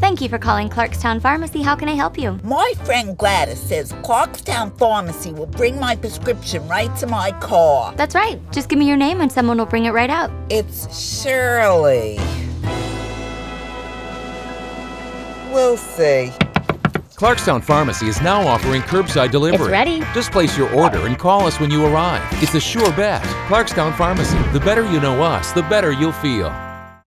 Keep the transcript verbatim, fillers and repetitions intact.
Thank you for calling Clarkstown Pharmacy. How can I help you? My friend Gladys says Clarkstown Pharmacy will bring my prescription right to my car. That's right. Just give me your name and someone will bring it right out. It's Shirley. We'll see. Clarkstown Pharmacy is now offering curbside delivery. It's ready. Just place your order and call us when you arrive. It's a sure bet. Clarkstown Pharmacy. The better you know us, the better you'll feel.